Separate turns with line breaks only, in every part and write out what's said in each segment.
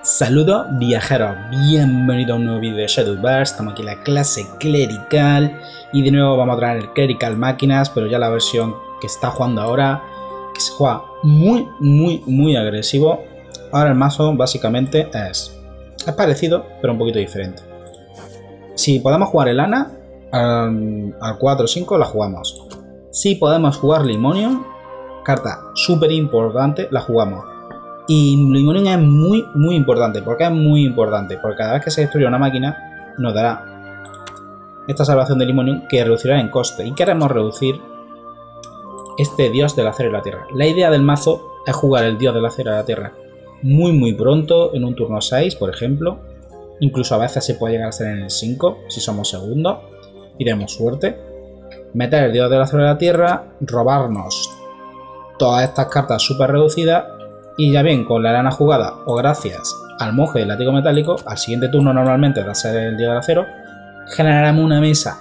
Saludos viajeros, bienvenidos a un nuevo vídeo de Shadowverse. Estamos aquí en la clase clerical y de nuevo vamos a traer el clerical máquinas, pero ya la versión que está jugando ahora, que se juega muy agresivo. Ahora el mazo básicamente es parecido, pero un poquito diferente. Si podemos jugar el Ana al 4 o 5 la jugamos. Si podemos jugar Limonium, carta súper importante, la jugamos. Y Limonium es muy importante. ¿Por qué es muy importante? Porque cada vez que se destruye una máquina nos dará esta salvación de Limonium que reducirá en coste. Y queremos reducir este dios del acero y la tierra. La idea del mazo es jugar el dios del acero y la tierra muy pronto, en un turno 6 por ejemplo. Incluso a veces se puede llegar a ser en el 5 si somos segundos y tenemos suerte. Meter el dios del acero y la tierra, robarnos todas estas cartas súper reducidas. Y ya bien, con la lana jugada o gracias al monje del látigo metálico, al siguiente turno normalmente de ser el dios del acero, generaremos una mesa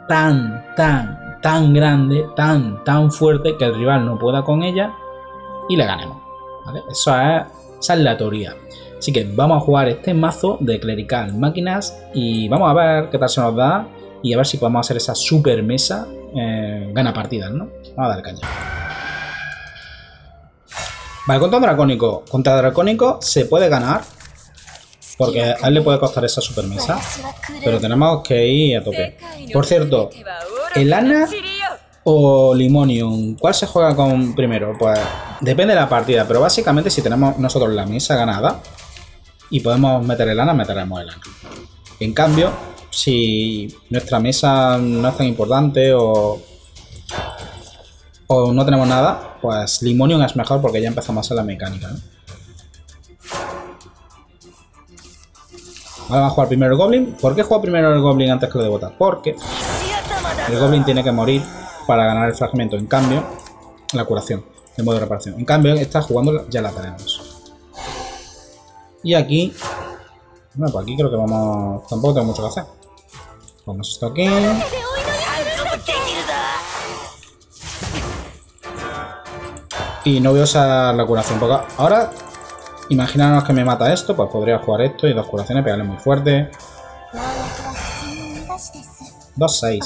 tan grande, tan fuerte que el rival no pueda con ella y le ganemos, ¿vale? Esa es la teoría. Así que vamos a jugar este mazo de clerical máquinas y vamos a ver qué tal se nos da y a ver si podemos hacer esa super mesa gana partidas, ¿no? Vamos a dar caña. Vale, contra dracónico se puede ganar porque a él le puede costar esa super mesa, pero tenemos que ir a tope. Por cierto, ¿el Ana o Limonium? ¿Cuál se juega con primero? Pues depende de la partida, pero básicamente si tenemos nosotros la mesa ganada y podemos meter el Ana, meteremos el Ana. En cambio, si nuestra mesa no es tan importante o no tenemos nada, pues Limonium es mejor porque ya empezamos a hacer la mecánica, ¿no? Ahora vamos a jugar primero el Goblin. ¿Por qué juega primero el Goblin antes que lo de botas? Porque el Goblin tiene que morir para ganar el fragmento. En cambio, la curación, el modo de reparación. En cambio, esta jugando ya la tenemos. Y aquí, bueno, pues aquí creo que vamos. Tampoco tengo mucho que hacer. Ponemos esto aquí. Y no voy a usar la curación, porque ahora, imaginaros que me mata esto, pues podría jugar esto y dos curaciones, pegarle muy fuerte. 2-6.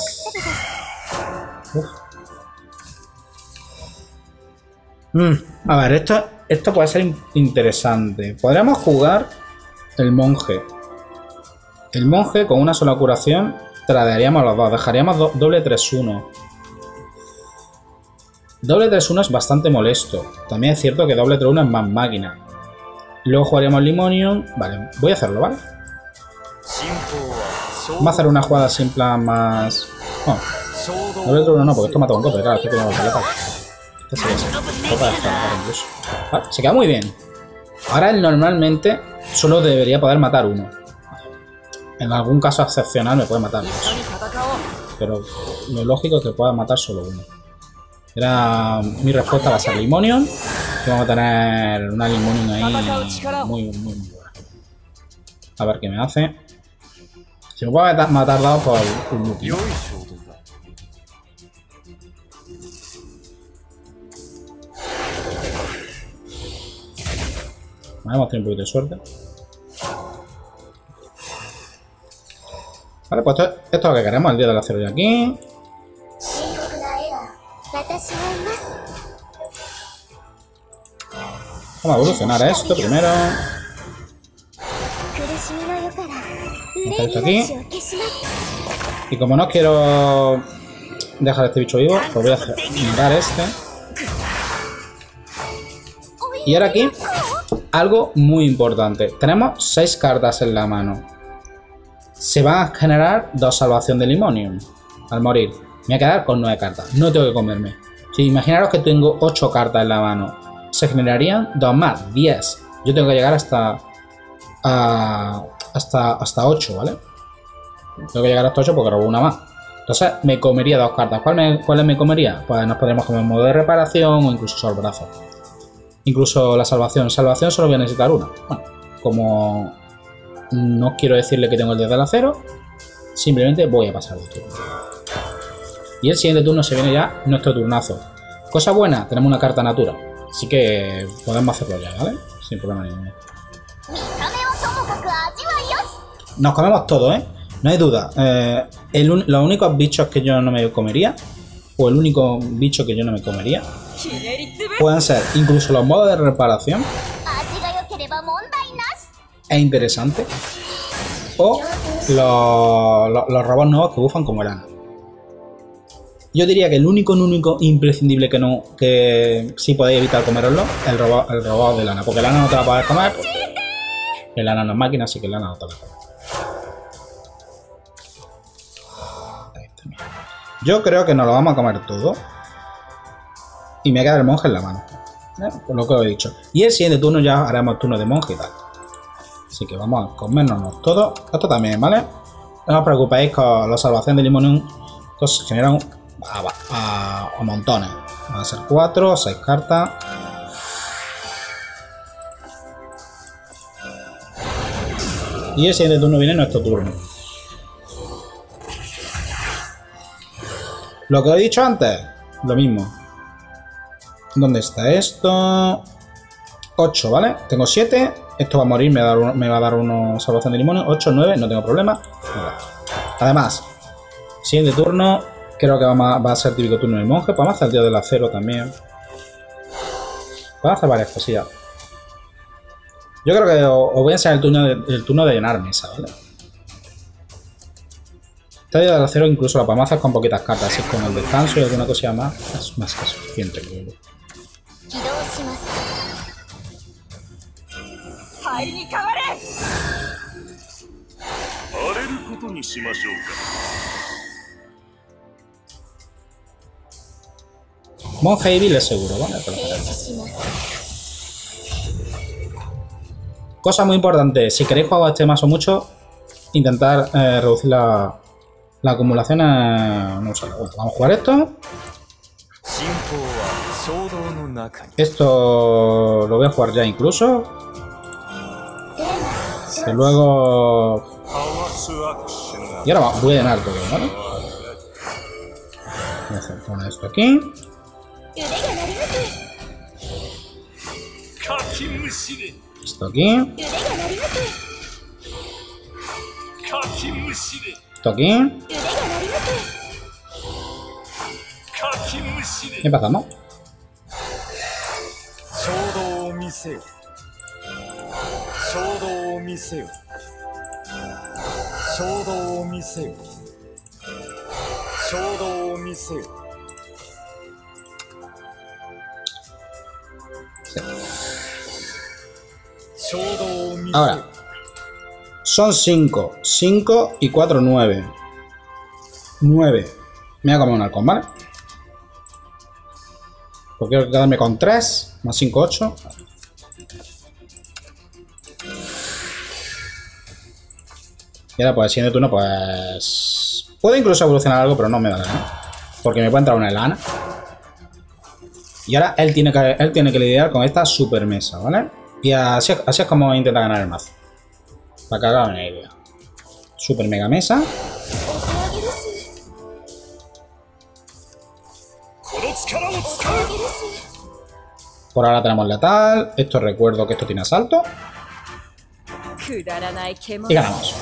A ver, esto puede ser interesante. Podríamos jugar el monje. El monje con una sola curación, tradearíamos los dos, dejaríamos doble 3-1. Doble 3-1 es bastante molesto. También es cierto que doble 3-1 es más máquina. Luego jugaríamos Limonium. Vale, voy a hacerlo, ¿vale? Vamos a hacer una jugada sin plan más... No, doble 3-1 no, porque esto mata un golpe. Claro, este tiene golpe. Este sería así. Incluso. Vale, se queda muy bien. Ahora él normalmente solo debería poder matar uno. En algún caso excepcional me puede matar dos. Pero lo lógico es que pueda matar solo uno. Mi respuesta va a ser Limonium. Y vamos a tener una Limonium ahí muy buena. A ver qué me hace. Si me puede matar dados por un Lucky. Vale, hemos tenido un poquito de suerte. Vale, pues esto es lo que queremos, el día del acero de aquí. Vamos a evolucionar a esto primero. Dejar esto aquí. Y como no quiero dejar este bicho vivo, pues voy a mirar este. Y ahora aquí, algo muy importante. Tenemos 6 cartas en la mano. Se van a generar 2 salvación de Limonium al morir. Me voy a quedar con 9 cartas. No tengo que comerme. Si imaginaros que tengo 8 cartas en la mano, se generarían 2 más, 10. Yo tengo que llegar hasta 8, ¿vale? Tengo que llegar hasta 8 porque robo una más. Entonces me comería 2 cartas. ¿Cuáles me comería? Pues nos podríamos comer modo de reparación o incluso solo brazo. Incluso la salvación. Salvación solo voy a necesitar una. Bueno, como no quiero decirle que tengo el dios del acero, simplemente voy a pasar el turno. Y el siguiente turno se viene ya nuestro turnazo. Cosa buena, tenemos una carta natura. Así que podemos hacerlo ya, ¿vale? Sin problema ninguno. Nos comemos todo, ¿eh? No hay duda. Los únicos bichos que yo no me comería, o el único bicho que yo no me comería, pueden ser incluso los modos de reparación. Es interesante. O los robots nuevos que bufan como el Ana. Yo diría que el único imprescindible que sí podéis evitar comeroslo es el robot de Lana. Porque el Ana no te la podés comer. El Ana no es máquina, así que el Ana no te la comer. Yo creo que nos lo vamos a comer todo. Y me queda el monje en la mano. Por lo que os he dicho. Y el siguiente turno ya haremos turno de monje y tal. Así que vamos a comérnoslo todo. Esto también, ¿vale? No os preocupéis con la salvación de Limonium. Estos se generan a montones. Van a ser 4 o 6 cartas. Y el siguiente turno viene nuestro turno. Lo que he dicho antes, lo mismo. ¿Dónde está esto? 8, ¿vale? Tengo 7. Esto va a morir, me va a dar una salvación de limón. 8, 9, no tengo problema. Además, siguiente turno, creo que va a ser típico turno del monje. Podemos hacer el dios del acero también. Podemos hacer varias cosillas. Yo creo que os voy a enseñar el turno de llenar mesa, ¿vale? Este dios del acero incluso lo podemos hacer con poquitas cartas, así con el descanso y alguna cosilla más. Es más que suficiente, creo yo. Monje Evil es seguro, ¿vale? Cosa muy importante, si queréis jugar a este mazo mucho, intentar reducir la acumulación a no usarlo. Bueno, vamos a jugar esto. Esto lo voy a jugar ya incluso. Y luego... Y ahora voy a llenar todo, ¿vale? Voy a poner esto aquí. Esto aquí. Esto aquí. Y empezamos. Ahora, son 5. 5 y 4, 9. 9. Me voy a comer un halcón, ¿vale? Porque quiero quedarme con 3. Más 5, 8. Y ahora pues el siguiente turno pues... Puedo incluso evolucionar algo, pero no me da nada. Porque me puede entrar una Elana. Y ahora él tiene que lidiar con esta super mesa, ¿vale? Y así es como intenta ganar el mazo. Para que hagan una idea. Super mega mesa. Por ahora tenemos letal. Esto recuerdo que esto tiene asalto. Y ganamos.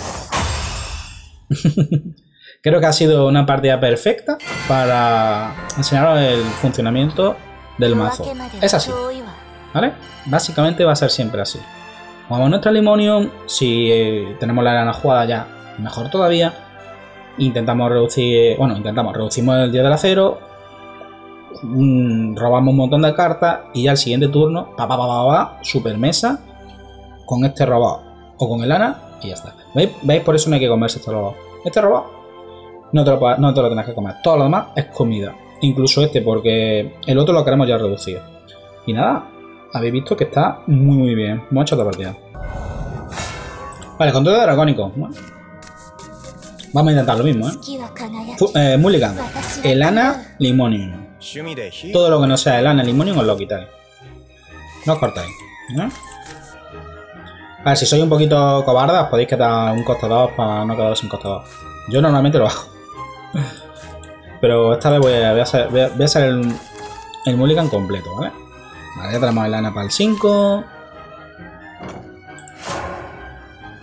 Creo que ha sido una partida perfecta para enseñaros el funcionamiento del mazo. Es así, ¿vale? Básicamente va a ser siempre así. Como nuestra Limonium, si tenemos la lana jugada ya, mejor todavía. Intentamos reducir, reducimos el dios del acero, robamos un montón de cartas y ya el siguiente turno, super mesa con este robot o con el lana y ya está. ¿Veis? Por eso no hay que comerse este robot. Este robot no te lo tenés que comer. Todo lo demás es comida. Incluso este, porque el otro lo queremos ya reducido. Y nada, habéis visto que está muy bien. Hemos hecho otra partida. Vale, control dracónico. Bueno, vamos a intentar lo mismo, ¿eh? Mulligan. Elana, Limonium. Todo lo que no sea Elana, Limonium os lo quitáis. No os cortáis, ¿no? A ver, si sois un poquito cobardas, podéis quitar un costo 2 para no quedaros sin costo 2. Yo normalmente lo hago. Pero esta vez voy a hacer el mulligan completo, ¿vale? Vale, ya tenemos el lana para el 5.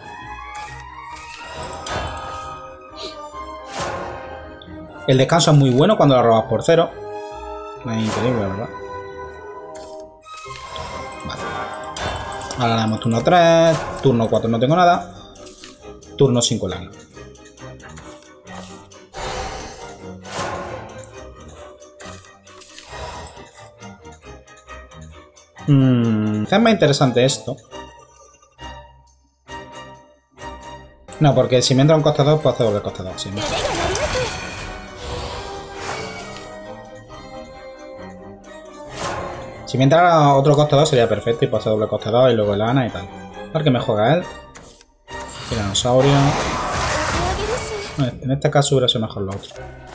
El descanso es muy bueno cuando lo robas por 0. Es increíble, ¿verdad? Vale. Ahora le damos turno 3. Turno 4 no tengo nada. Turno 5 lana. Es más interesante esto. No, porque si me entra un coste 2, puedo hacer doble coste 2. Sí, ¿no? Si me entrara otro coste 2 sería perfecto y puedo hacer doble coste 2 y luego el Ana y tal. A ver que me juega él. Tiranosaurio. En este caso hubiera sido mejor lo otro.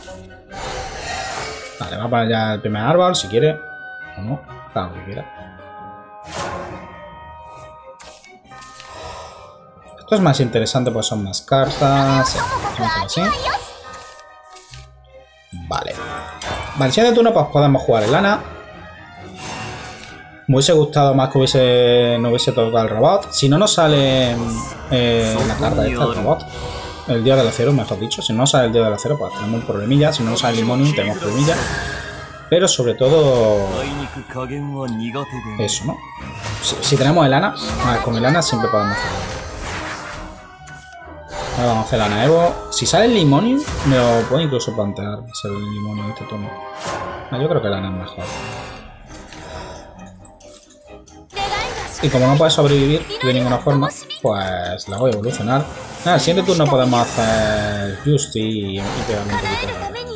Vale, va para allá el primer árbol si quiere. O no, claro que quiera. Esto es más interesante porque son más cartas. Así. Vale. Vale, si de turno pues podemos jugar el Ana. Me hubiese gustado más que no hubiese tocado el robot. Si no nos sale la carta esta del robot. El Dios del Acero, mejor dicho. Si no nos sale el Dios del Acero, pues tenemos un problemilla. Si no nos sale el Limonium, tenemos problemilla. Pero sobre todo... eso, ¿no? Si tenemos el Ana, con el Ana siempre podemos hacerlo. Ahora vamos a hacer la Ana Evo. Si sale el Limonium, me lo puedo incluso plantear. Ser el Limonium este turno. Yo creo que el Ana es mejor. Y como no puede sobrevivir de ninguna forma, pues la voy a evolucionar. Nada, el siguiente turno podemos hacer Justy y pegarle un poquito de daño.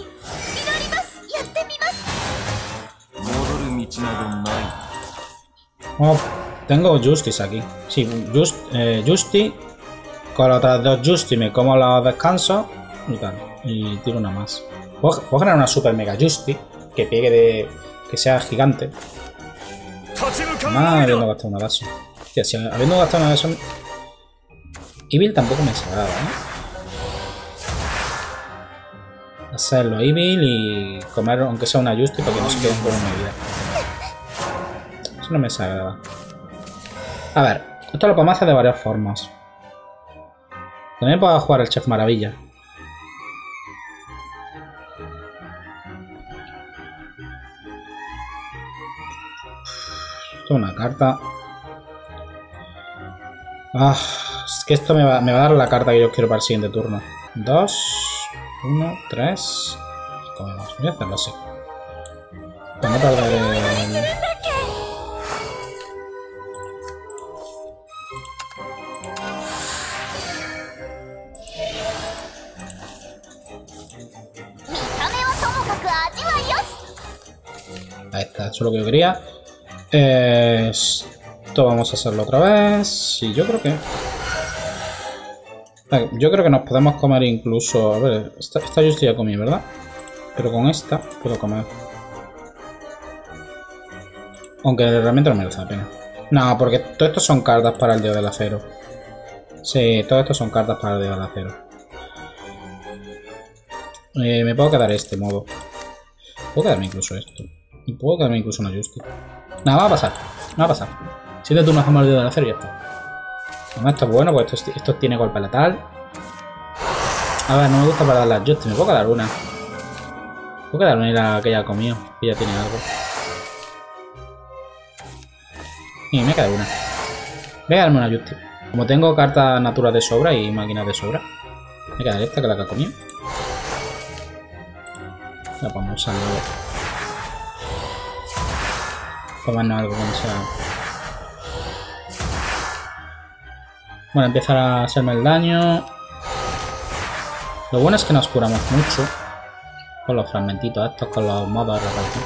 Oh, tengo Justice aquí. Sí, Justy. Con las otras dos Justy me como los descansos y tal. Y tiro una más. Puedo generar una super mega Justy que pegue de. Que sea gigante. Más habiendo gastado una base. Hostia, si habiendo gastado una base. Evil tampoco me desagrada, ¿eh? Hacerlo Evil y comer aunque sea una Justy para que no se queden con una vida. Eso no me desagrada. A ver, esto lo podemos hacer de varias formas. También puedo jugar el Chef Maravilla. Esto es una carta. Es que esto me va a dar la carta que yo quiero para el siguiente turno. 2, 1, 3. Comemos. Voy a hacerlo así. Para no perder el... Ahí está, eso es lo que yo quería. Esto vamos a hacerlo otra vez. Y yo creo que... yo creo que nos podemos comer incluso... A ver, esta yo estoy ya comí, ¿verdad? Pero con esta puedo comer. Aunque realmente no merece la pena. No, porque todo esto son cartas para el Dios del Acero. Sí, todo esto son cartas para el Dios del Acero. Me puedo quedar este modo. Puedo quedarme incluso esto. Y puedo quedarme incluso una Justy. Nada, va a pasar. No va a pasar. Si de turno hacemos el Dios del Acero y ya está. Además, esto es bueno, pues esto tiene golpe letal. A ver, no me gusta para dar las Justy. Me puedo quedar una. Puedo quedarme la que ya ha comido. Que ya tiene algo. Y me queda una. Voy a darme una Justy. Como tengo cartas naturas de sobra y máquinas de sobra, me queda esta que es la que ha comido. La podemos usar luego. Tomarnos algo con esa. Bueno, empieza a hacerme el daño. Lo bueno es que nos curamos mucho con los fragmentitos estos, con los modos de repartir.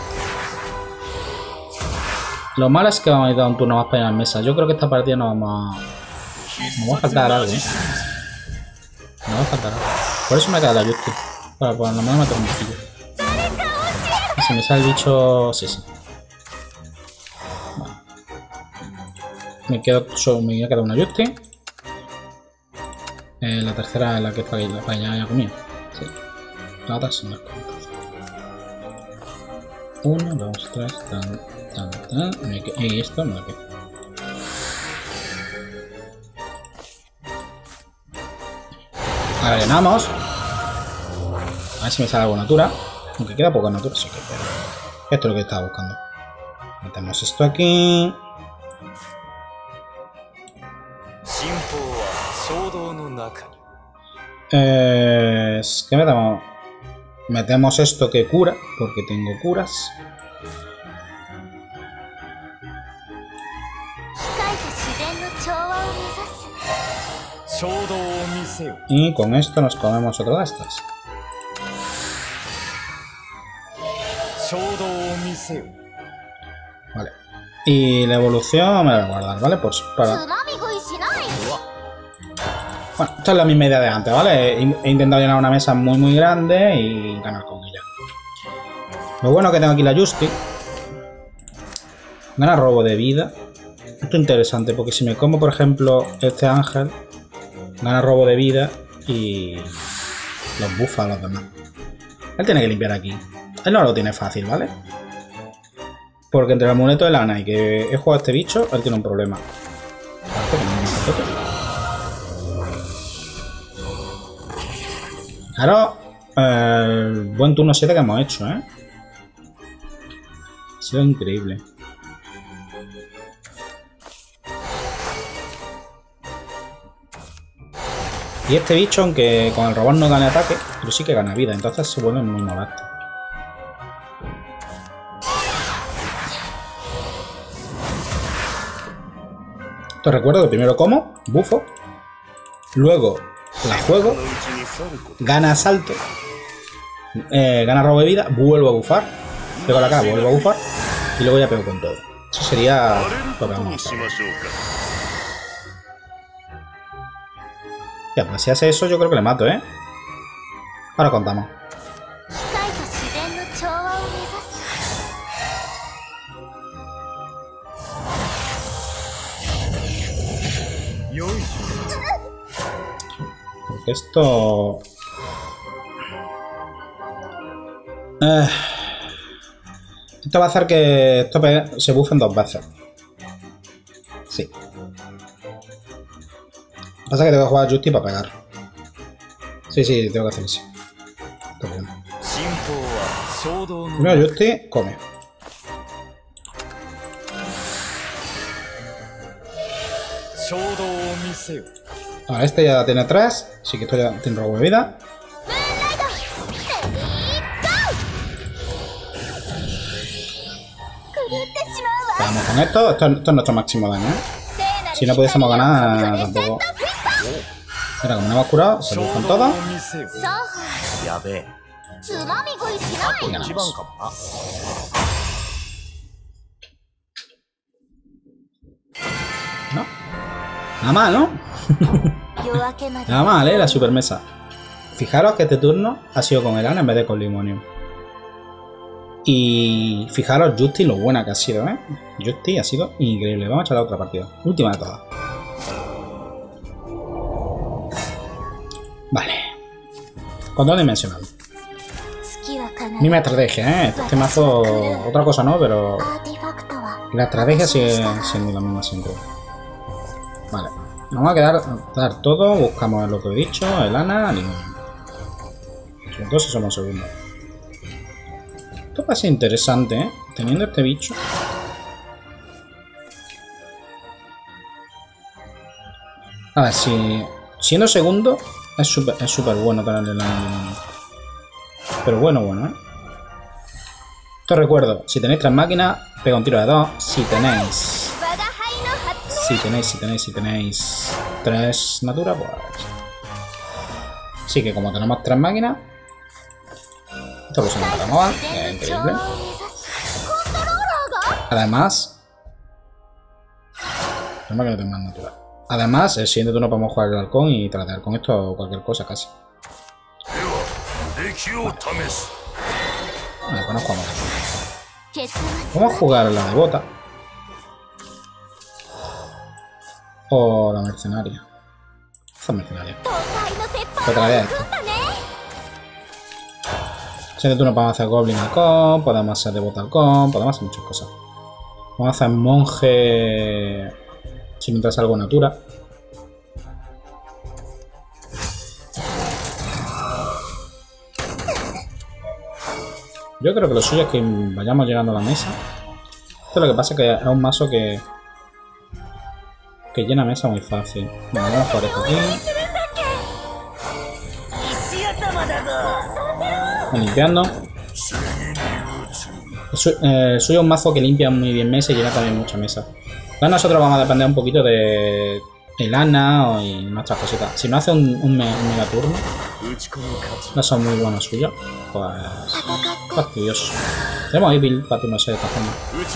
Lo malo es que vamos a ir a un turno más para ir a la mesa. Yo creo que esta partida nos vamos a faltar algo, ¿eh? Nos va a faltar algo. Por eso me queda la Justy. Para por lo menos me toco un poquillo. Y si me sale el bicho... Sí. Vale. Me queda una Justy. La tercera es la que para allá haya comido. Sí. Las otras son las cuentas. 1, 2, 3, y esto no lo queda. Ahora llenamos. A ver si me sale algo natura. Aunque queda poca natura, sí que pero esto es lo que estaba buscando. Metemos esto aquí. ¿Qué metemos? Metemos esto que cura, porque tengo curas. Y con esto nos comemos otra de estas. Vale. Y la evolución me la voy a guardar, ¿vale? Pues para... Bueno, esta es la misma idea de antes, ¿vale? He intentado llenar una mesa muy grande y ganar con ella. Lo bueno es que tengo aquí la Justi. Gana robo de vida. Esto es interesante porque si me como, por ejemplo, este ángel, gana robo de vida y los bufa a los demás. Él tiene que limpiar aquí. Él no lo tiene fácil, ¿vale? Porque entre el amuleto de lana y que he jugado a este bicho, él tiene un problema. Claro, buen turno 7 que hemos hecho, ¿eh? Ha sido increíble. Y este bicho, aunque con el robot no gane ataque, pero sí que gana vida, entonces se vuelve muy molesto. Te recuerdo que primero como, bufo, luego la juego, gana asalto, gana robo de vida, vuelvo a bufar, pego la cara, vuelvo a bufar y luego ya pego con todo. Eso sería lo que vamos a hacer. Ya, pues si hace eso yo creo que le mato, ¿eh? Ahora contamos. Porque esto... esto va a hacer que esto se buffen 2 veces. Sí. Pasa que tengo que jugar a Justi para pegar. Sí, tengo que hacer eso. Está bien. Primero Justi, come. Ahora este ya tiene 3, así que esto ya tiene robo de vida. Vamos con esto es nuestro máximo daño, ¿eh? Si no pudiésemos ganar tampoco. Mira, como no hemos curado, se buscan todos. Y ganamos. No. Nada mal, ¿no? Nada mal, la supermesa. Fijaros que este turno ha sido con Elana en vez de con Limonium. Y fijaros Justi lo buena que ha sido, ¿eh? Justi ha sido increíble. Vamos a echar la otra partida. Última de todas. Vale. Control dimensional. Misma estrategia, ¿eh? Este mazo... Otra cosa no, pero... La estrategia sigue siendo la misma siempre. Vale. Nos vamos a dar todo. Buscamos lo que he dicho. Elana, Limonium. Sobre todo si somos segundos. Esto va a ser interesante, ¿eh? Teniendo este bicho. A ver, si... Siendo segundo, es súper bueno tenerle la... Pero bueno, ¿eh? Te recuerdo, si tenéis 3 máquinas, pega un tiro de 2. Si tenéis 3 natura, pues... Así que como tenemos 3 máquinas... Esto lo se para Nova, que es increíble. Además... Es más que no tengo más natural. Además, el siguiente turno podemos jugar el halcón y tratar con esto o cualquier cosa casi. Vale, pues nos jugamos. Vamos a jugar la devota. O la mercenaria. Esta mercenaria. Pues traeré esto. Siguiente turno podemos hacer Goblin halcón, podemos hacer devota halcón, podemos hacer muchas cosas. Vamos a hacer monje... Si me traes algo natura. Yo creo que lo suyo es que vayamos llegando a la mesa. Esto lo que pasa es que es un mazo que llena mesa muy fácil. Bueno, vamos a jugar esto aquí. Limpiando. El suyo es un mazo que limpia muy bien mesa y llena también mucha mesa. Entonces nosotros vamos a depender un poquito de el Ana y nuestras cositas. Si no hace un mega turno, no son muy buenos suyos, pues fastidioso. Tenemos Evil para turno 6 de esta forma.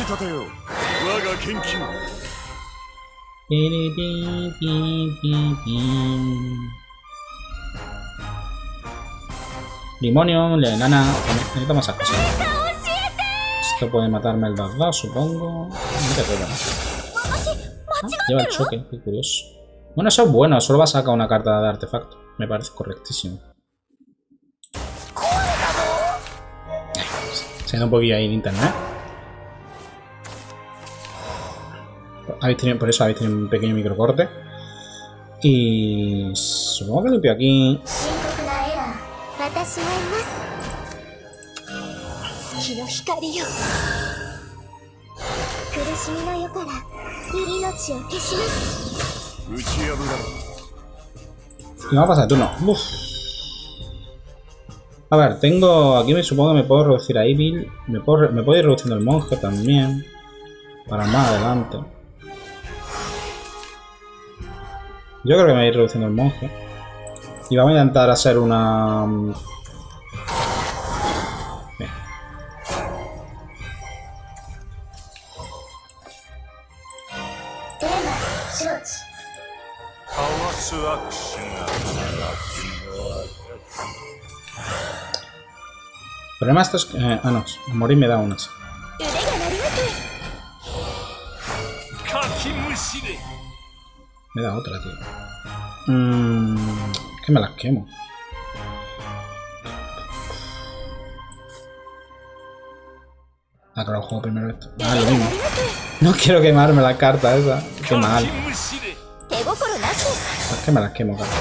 Limonio, Lenana, necesitamos esas cosas. Esto puede matarme el 2-2, supongo. Lleva el choque, qué curioso. Bueno, eso es bueno, solo va a sacar una carta de artefacto. Me parece correctísimo. Se da un poquillo ahí en internet. Por eso habéis tenido un pequeño microcorte. Y supongo que limpio aquí. Y vamos a pasar el turno. Uf. A ver, tengo... Aquí me supongo que me puedo reducir a Evil. Me puedo ir reduciendo el monje también. Para más adelante. Yo creo que me voy a ir reduciendo el monje. Y vamos a intentar hacer una... Bien. El problema esto es que... no, a morir me da unas. Me da otra, tío. Que me las quemo. Ah, claro, juego primero esto. Ah, lo mismo. No quiero quemarme la carta esa. Qué mal. Es que me las quemo, cara.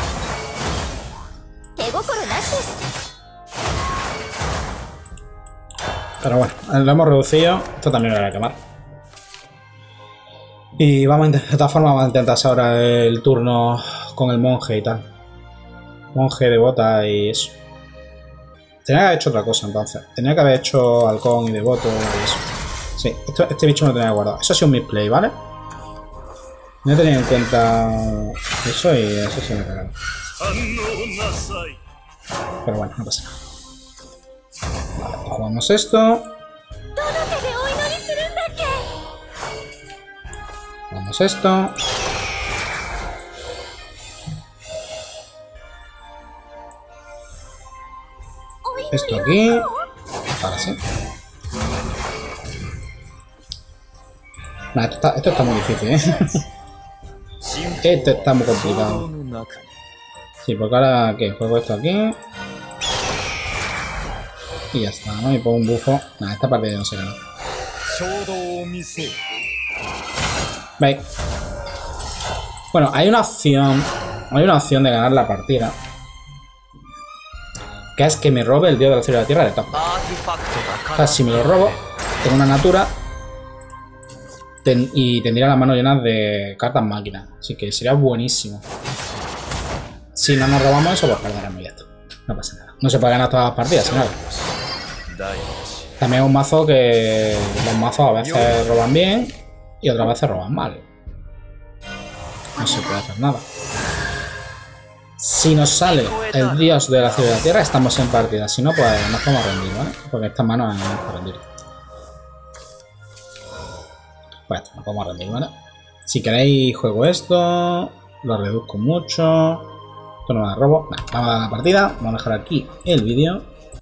Pero bueno, lo hemos reducido. Esto también lo voy a quemar. Y vamos a intentar, de todas formas, vamos a intentar hacer ahora el turno con el monje y tal. Monje, devota y eso. Tenía que haber hecho otra cosa entonces. Tenía que haber hecho halcón y devoto y eso. Sí, este bicho me lo tenía que guardar. Eso ha sido un misplay, ¿vale? No he tenido en cuenta eso y eso se me ha cagado. Pero bueno, no pasa nada. Vale, pues jugamos esto. Jugamos esto. Esto aquí. Ahora sí. Nah, esto está muy difícil, ¿eh? Esto está muy complicado. Sí, porque ahora, ¿qué? Juego esto aquí. Y ya está, ¿no? Y pongo un bufo. Nah, esta partida no se gana. ¿Veis? Bueno, hay una opción. Hay una opción de ganar la partida. Que es que me robe el dios de la cielo y la tierra de top. O sea, si me lo robo, tengo una natura. Y tendría las manos llenas de cartas máquinas. Así que sería buenísimo. Si no nos robamos eso, pues perderemos y ya está. No pasa nada. No se puede ganar todas las partidas, sin nada. También es un mazo que los mazos a veces roban bien y otras veces roban mal. No se puede hacer nada. Si nos sale el dios de la ciudad y la tierra, estamos en partida. Si no, pues nos podemos rendir, ¿vale? Porque estas manos no para rendir. Pues esto, nos podemos rendir, ¿vale? Si queréis, juego esto. Lo reduzco mucho. Esto no me da robo. Nah, vamos a dar la partida. Vamos a dejar aquí el vídeo.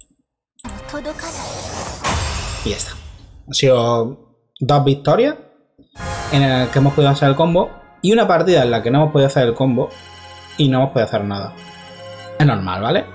Y ya está. Han sido 2 victorias en las que hemos podido hacer el combo. Y una partida en la que no hemos podido hacer el combo. Y no hemos podido hacer nada. Es normal, ¿vale?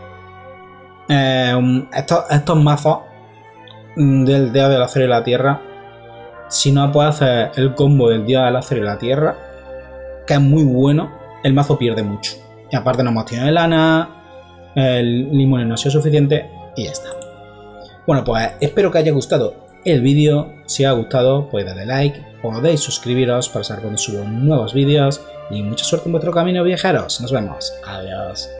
Estos mazos del dios del acero y la tierra, si no puedes hacer el combo del dios del acero y la tierra, que es muy bueno, el mazo pierde mucho. Y aparte no hemos tenido el Ana, el limón no ha sido suficiente y ya está. Bueno, pues espero que haya gustado el vídeo. Si os ha gustado, podéis darle like, podéis suscribiros para saber cuando subo nuevos vídeos y mucha suerte en vuestro camino, viajeros. Nos vemos. Adiós.